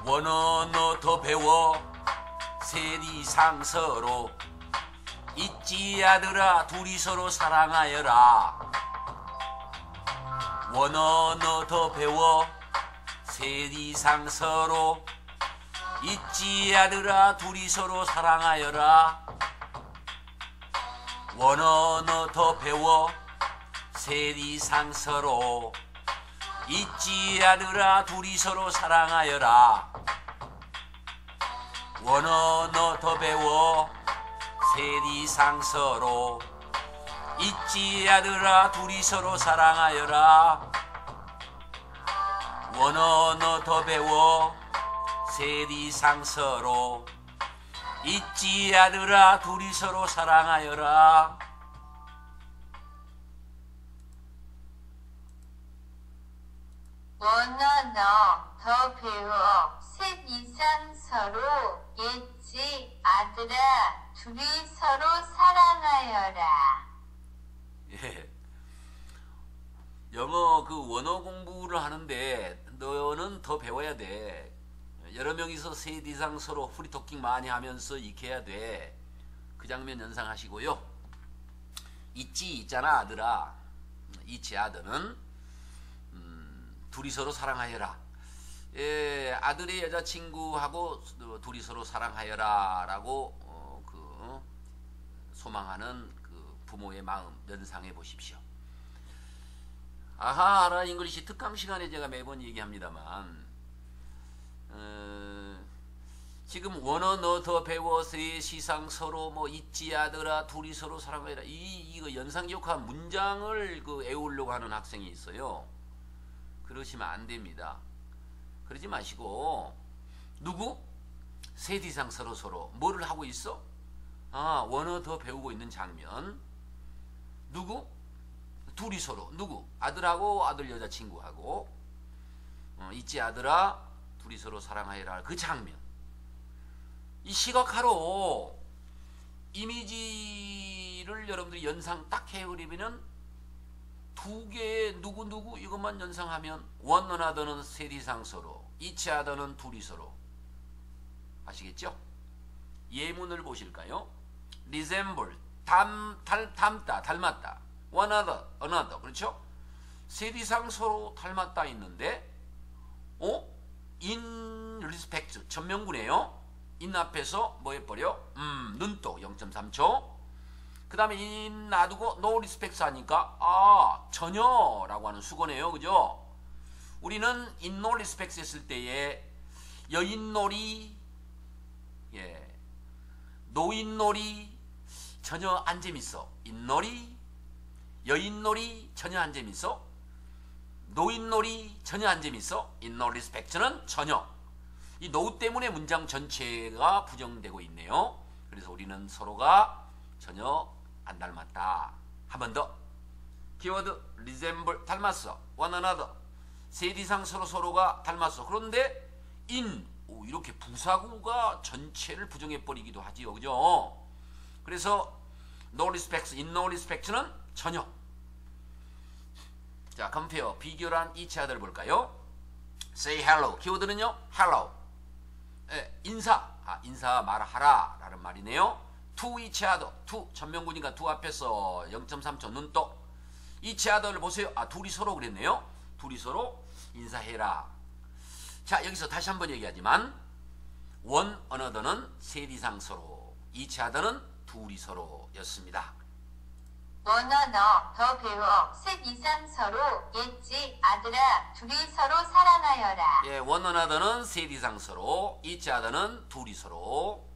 원언어 더 배워 셋 이상 서로 있지 아들아 둘이 서로 사랑하여라. 원언어 더 배워 셋 이상 서로 있지 아들아 둘이 서로 사랑하여라. 원언어 더 배워 셋 이상 서로 있지 아들아 둘이 서로 사랑하여라. 원언어 더 배워 셋 이상 서로 있지 아들아 둘이 서로 사랑하여라. 원언어 더 배워 셋 이상 서로 있지 아들아 둘이 서로 사랑하여라. 원언어 더 배워 셋 이상 서로 있지 아들아 둘이 서로 사랑하여라. 예. 영어 그 원어 공부를 하는데 너는 더 배워야 돼. 여러 명이서 셋 이상 서로 프리토킹 많이 하면서 익혀야 돼. 그 장면 연상하시고요. 있지 있잖아 아들아. 있지 아들은 둘이 서로 사랑하여라. 예, 아들의 여자친구하고 둘이 서로 사랑하여라 라고 소망하는 그 부모의 마음 연상해 보십시오. 아하 하라 잉글리시 특강 시간에 제가 매번 얘기합니다만 지금 원언어 더 배워 셋 이상 서로 뭐 있지 아들아 둘이 서로 사랑하여라 이거 연상기억한 문장을 애우려고 하는 학생이 있어요. 그러시면 안 됩니다. 그러지 마시고 누구? 셋 이상 서로 뭐를 하고 있어? 아 원어 더 배우고 있는 장면. 누구? 둘이 서로 누구? 아들하고 아들 여자친구하고 있지 아들아 둘이 서로 사랑하여라 그 장면. 이 시각화로 이미지를 여러분들이 연상 딱 해버리면은 두 개의 누구 이것만 연상하면 원 어나더는 셋 이상 서로 있지 아더는 둘이 서로. 아시겠죠? 예문을 보실까요? resemble 닮다 닮았다. one another 그렇죠? 셋 이상 서로 닮았다 있는데 in respect 전명구네요. in 앞에서 뭐 해버려? 눈독 0.3초. 그 다음에 in 놔두고 no respect 하니까 전혀라고 하는 수거네요. 그죠? 우리는 in no respect 했을 때에 여인놀이 노인놀이 전혀 안 재밌어. 인놀이 여인놀이 전혀 안 재밌어. 노인놀이 전혀 안 재밌어. in no respect는 전혀. 이 no 때문에 문장 전체가 부정되고 있네요. 그래서 우리는 서로가 전혀 안 닮았다. 한 번 더. 키워드 resemble 닮았어. one another 셋 이상 서로가 닮았어. 그런데 in 이렇게 부사구가 전체를 부정해버리기도 하지요. 그죠? 그래서 no respect, in no respect는 전혀. 자, compare 비교란 each other 볼까요? say hello 키워드는요 hello. 인사 말하라 라는 말이네요. to each other to 전명구니까 to 앞에서 0.3초 눈독. each other를 보세요. 둘이 서로 그랬네요. 둘이 서로 인사해라. 자, 여기서 다시 한번 얘기하지만 one another는 셋 이상 서로, each other는 둘이 서로 였습니다. 원언어 더 배워 셋 이상 서로 있지 아들아 둘이 서로 사랑하여라. 예, one another는 셋 이상 서로, each other는 둘이 서로.